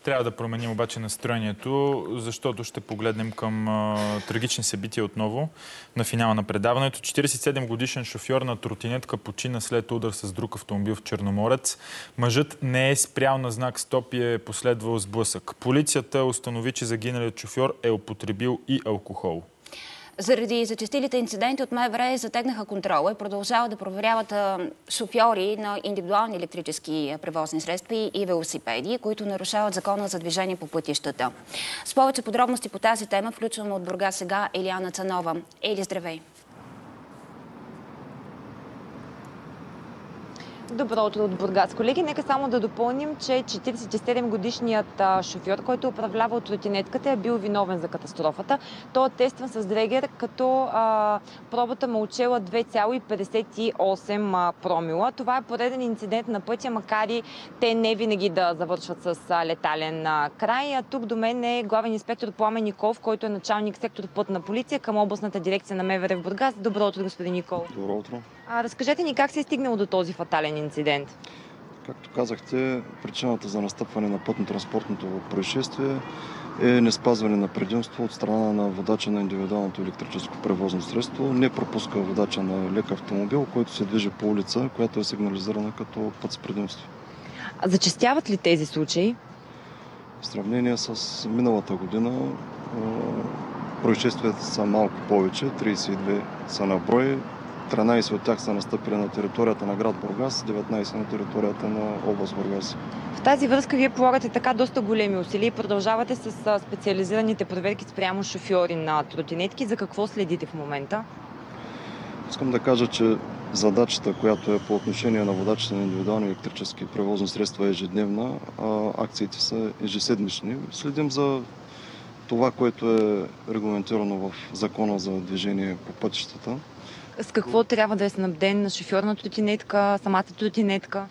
трябва да променим обаче настроението, защото ще погледнем към трагични събития отново на финала на предаването. 47-годишен шофьор на тротинетка почина след удар с друг автомобил в Черноморец. Мъжът не е спрял на знак стоп и е последвал сблъсък. Полицията установи, че загиналият шофьор е употребил и алкохол. Заради зачестилите инциденти от МВР затегнаха контрола и продължават да проверяват шофьори на индивидуални електрически превозни средства и велосипеди, които нарушават закона за движение по пътищата. С повече подробности по тази тема включваме от Бургас сега Елиана Цанова. Ели, здравей! Добро утро от Бургас. Колеги, нека само да допълним, че 47-годишният шофьор, който управлявал тротинетката, е бил виновен за катастрофата. Той е тестван с дрегер, като пробата му отчела 2,58 промила. Това е пореден инцидент на пътя, макар и те не винаги да завършват с летален край. А тук до мен е главен инспектор Пламен Николов, който е началник сектор пътна полиция към областната дирекция на МВР в Бургас. Добро утро, господин Николов. Добро утро. Разкажете ни как се е стигнало до този фатален инцидент. Както казахте, причината за настъпване на пътно-транспортното происшествие е неспазване на предимство от страна на водача на индивидуалното електрическо превозно средство. Не пропуска водача на лек автомобил, който се движи по улица, която е сигнализирана като път с предимство. А зачестяват ли тези случаи? В сравнение с миналата година происшествията са малко повече, 32 са на брой. 13 от тях са настъпили на територията на град Бургас, 19 на територията на област Бургас. В тази връзка вие полагате така доста големи усилия и продължавате с специализираните проверки спрямо шофьори на тротинетки. За какво следите в момента? Искам да кажа, че задачата, която е по отношение на водачите на индивидуални електрически превозни средства е ежедневна, а акциите са ежеседмични. Следим за това, което е регламентирано в Закона за движение по пътищата. С какво трябва да е снабден на шофьор на тротинетка, самата тротинетка?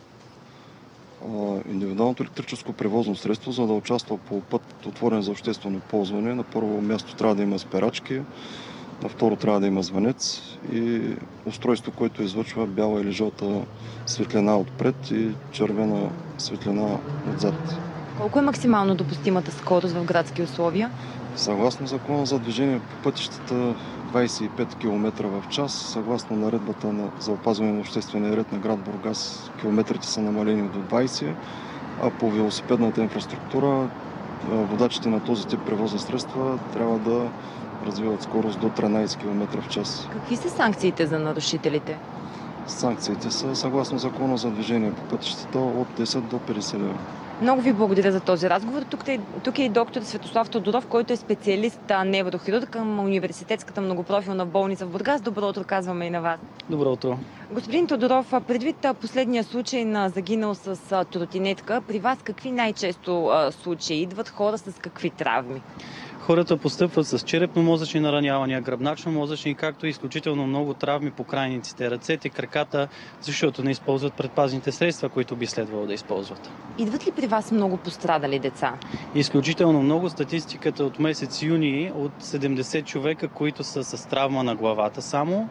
Индивидуалното електрическо превозно средство, за да участва по път отворен за обществено ползване, на първо място трябва да има спирачки, на второ трябва да има звънец и устройство, което излъчва бяла или жълта светлина отпред и червена светлина отзад. Колко е максимално допустимата скорост в градски условия? Съгласно закона за движение по пътищата 25 км в час, съгласно наредбата за опазване на обществения ред на град Бургас, километрите са намалени до 20, а по велосипедната инфраструктура водачите на този тип превозни средства трябва да развиват скорост до 13 км в час. Какви са санкциите за нарушителите? Санкциите са съгласно закона за движение по пътищата от 10 до 50 лева. Много ви благодаря за този разговор. Тук е и доктор Светослав Тодоров, който е специалист неврохирург към Университетската многопрофилна болница в Бургас. Добро утро казваме и на вас. Добро утро. Господин Тодоров, предвид последния случай на загинал с тротинетка, при вас какви най-често случаи идват? Хора с какви травми? Хората постъпват с черепно-мозъчни наранявания, гръбначно-мозъчни, както и изключително много травми по крайниците, ръцете, краката, защото не използват предпазните средства, които би следвало да използват. Идват ли при вас много пострадали деца? Изключително много. Статистиката от месец юни от 70 човека, които са с травма на главата само,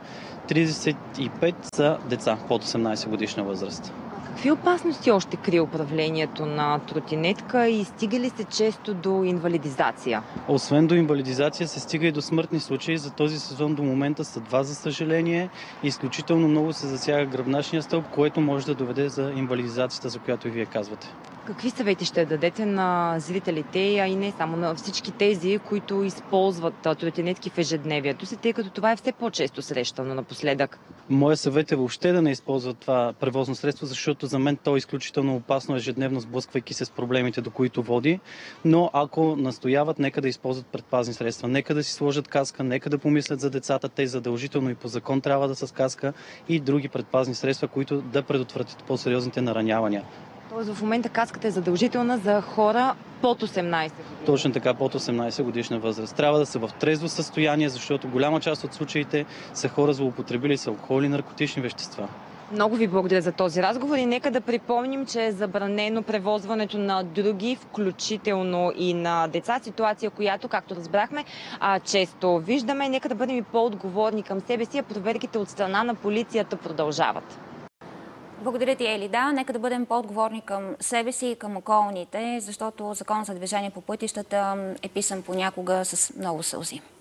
35 са деца под 18 годишна възраст. Какви опасности още крие управлението на тротинетка и стига ли се често до инвалидизация? Освен до инвалидизация се стига и до смъртни случаи. За този сезон до момента са 2, за съжаление. Изключително много се засяга гръбначния стълб, което може да доведе за инвалидизацията, за която и вие казвате. Какви съвети ще дадете на зрителите, а и не само на всички тези, които използват тротинетки в ежедневието си, тъй като това е все по-често срещано напоследък? Моя съвет е въобще да не използват това превозно средство, защото за мен то е изключително опасно, ежедневно сблъсквайки се с проблемите, до които води. Но ако настояват, нека да използват предпазни средства, нека да си сложат каска, нека да помислят за децата. Те задължително и по закон трябва да са с каска и други предпазни средства, които да предотвратят по-сериозните наранявания. Тоест в момента каската е задължителна за хора под 18 години. Точно така, под 18 годишна възраст. Трябва да са в трезво състояние, защото голяма част от случаите са хора злоупотребили с алкохол и наркотични вещества. Много ви благодаря за този разговор и нека да припомним, че е забранено превозването на други, включително и на деца. Ситуация, която, както разбрахме, често виждаме. Нека да бъдем и по-отговорни към себе си, а проверките от страна на полицията продължават. Благодаря ти, Ели. Да, нека да бъдем по-отговорни към себе си и към околните, защото Закон за движение по пътищата е писан понякога с много сълзи.